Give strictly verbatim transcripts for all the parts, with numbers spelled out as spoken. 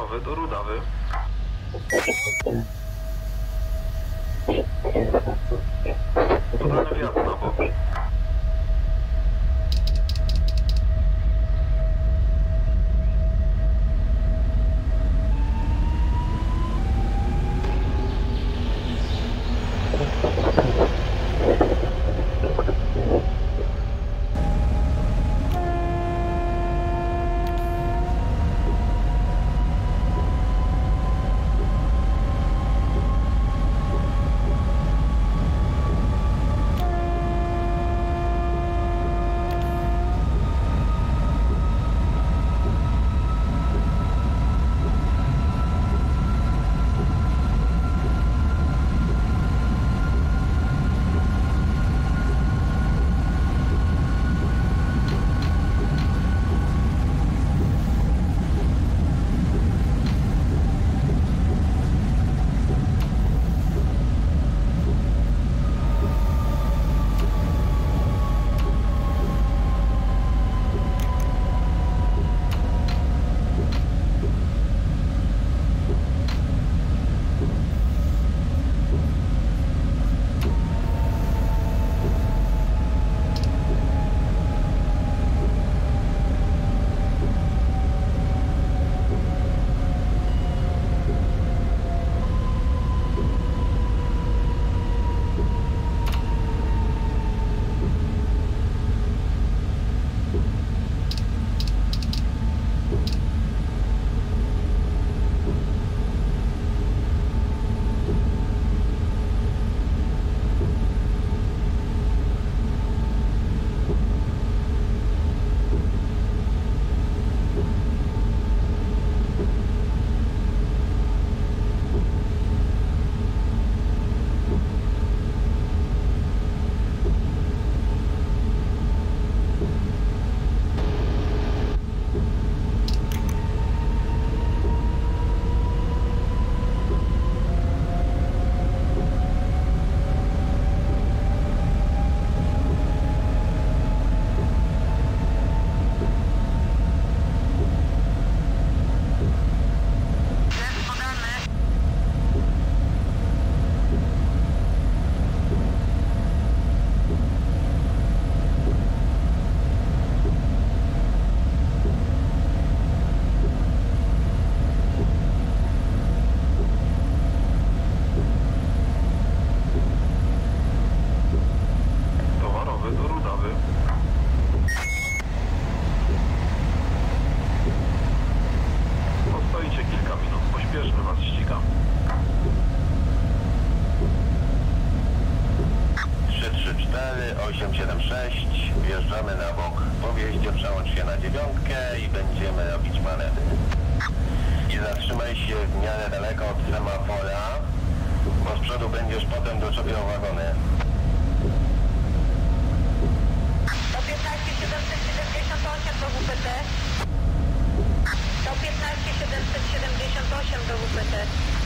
Towarowy do Rudawy. Podany wjazd na bok. osiem siedem sześć, wjeżdżamy na bok. Po wjeździe przełącz się na dziewiątkę i będziemy robić manewry. I zatrzymaj się w miarę daleko od semafora, bo z przodu będziesz potem doczepiał wagony. Do piętnaście siedemset siedemdziesiąt osiem do W P T. Do piętnaście siedemset siedemdziesiąt osiem do W P T.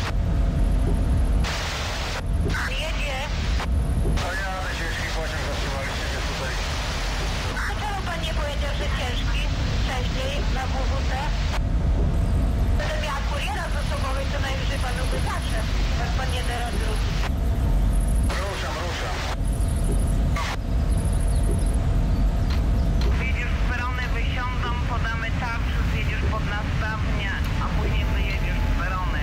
Jedzie. A ja na ciężki pociąg zatrzymaliście mnie tutaj. Dlaczego pan nie powiedział, że ciężki wcześniej na W W T? Gdybym miała kuriera ze sobą, to najwyżej panu wybaczę, jak pan nie da rady. Ruszam, ruszam. Zjedziesz z perony, wysiądą, podamy tarcz, zjedziesz pod nastawnię, a później wyjedziesz z perony.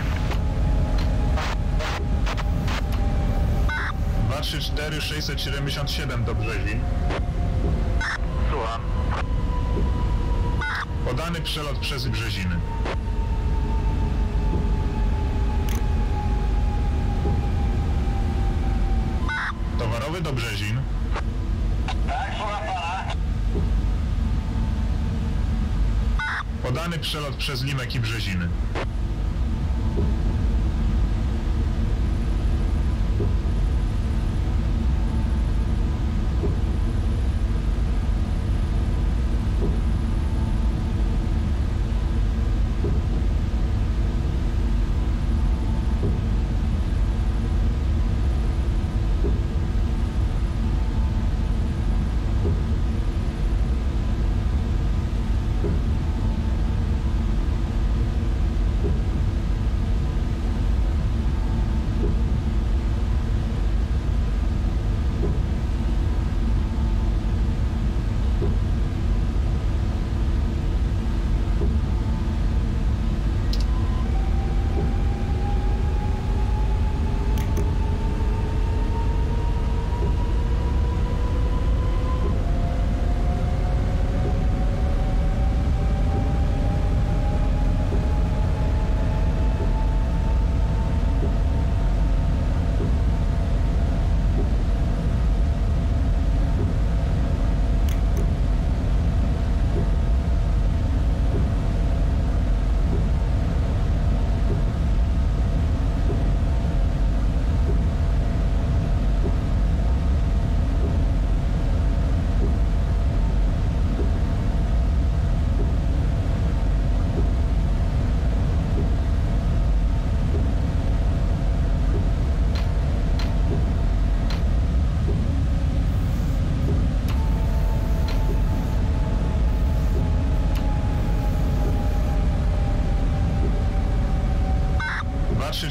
dwa trzy cztery sześćset siedemdziesiąt siedem do Brzezin. Słucham. Podany przelot przez Brzeziny. Towarowy do Brzezin. Tak, słucham pana. Podany przelot przez Limek i Brzeziny.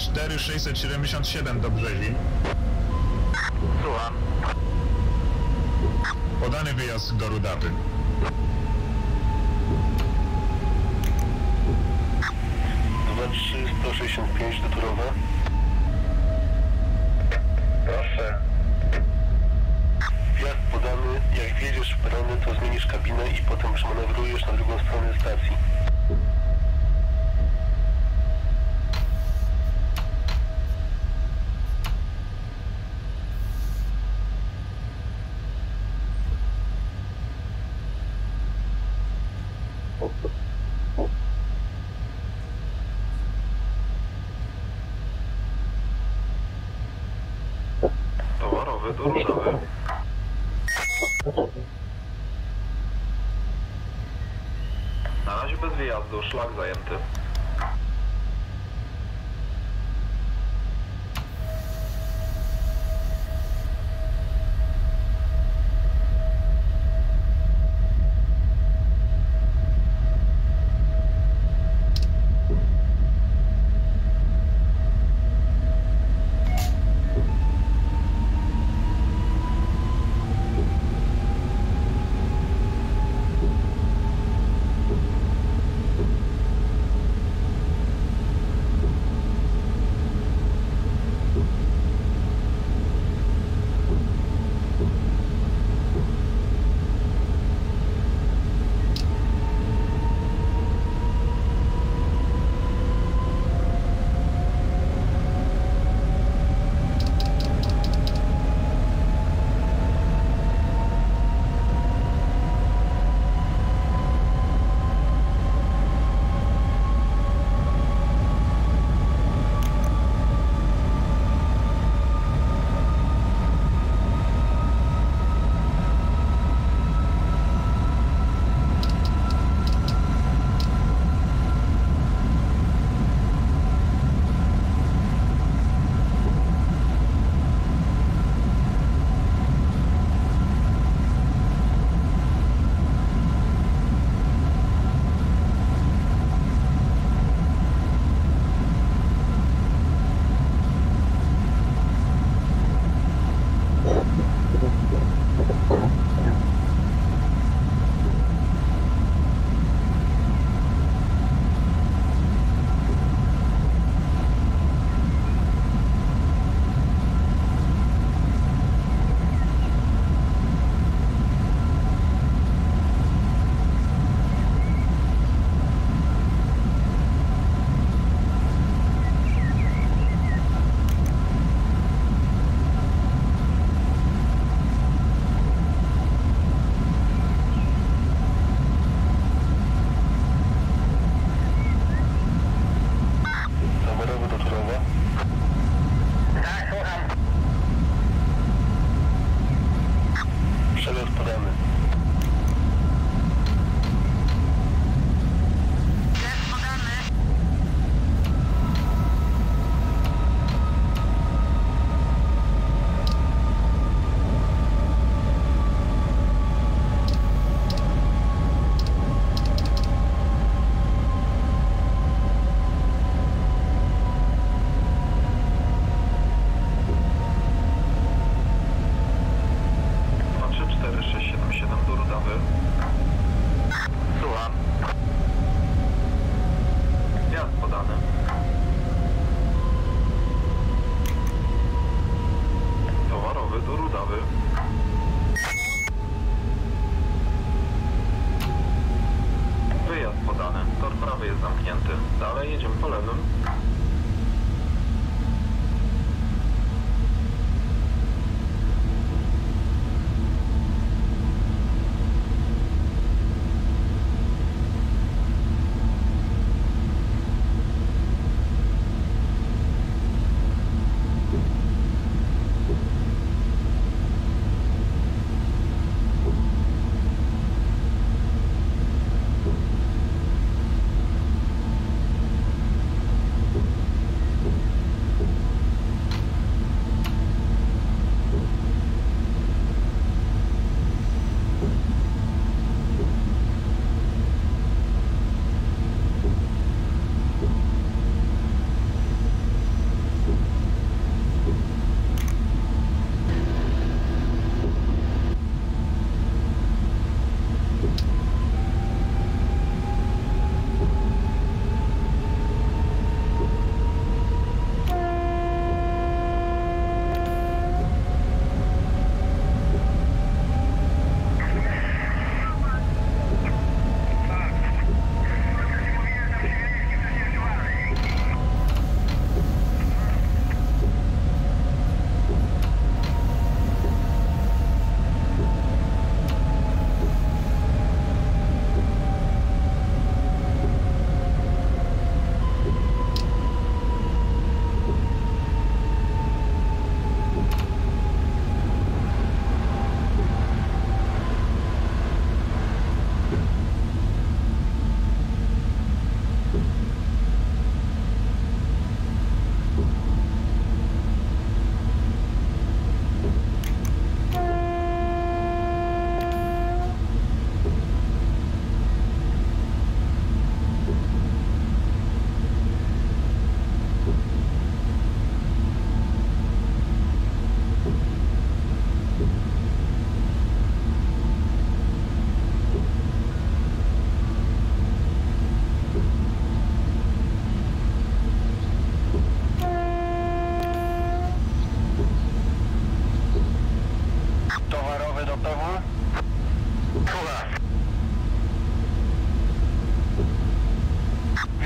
cztery sześćset siedemdziesiąt siedem do Brzezi. Słucham. Podany wyjazd do Rudawy. dwa trzy sto sześćdziesiąt pięć do Turowa. Proszę. Wjazd podany, jak wjedziesz w perony, to zmienisz kabinę i potem przemanewrujesz na drugą stronę stacji. Towarowy do Rudawy. Na razie bez wyjazdu, szlak zajęty.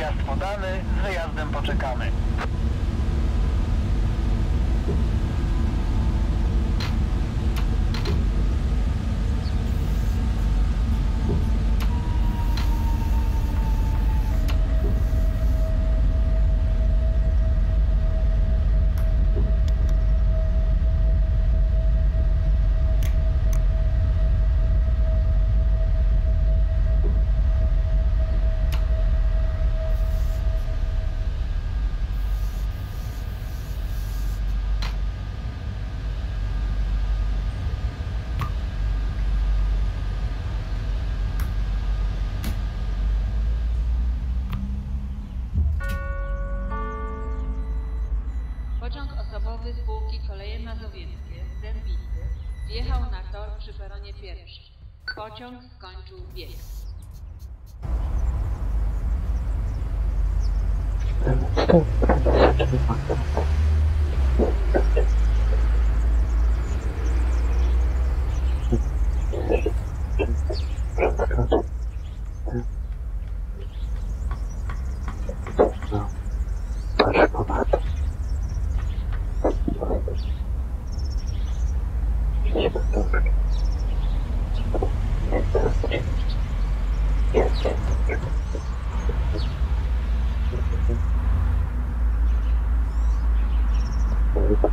wjazd podany, z wyjazdem poczekamy. Pociąg osobowy spółki Koleje Mazowieckie z Dębicy wjechał na tor przy peronie pierwszym. Pociąg skończył bieg. Thank you.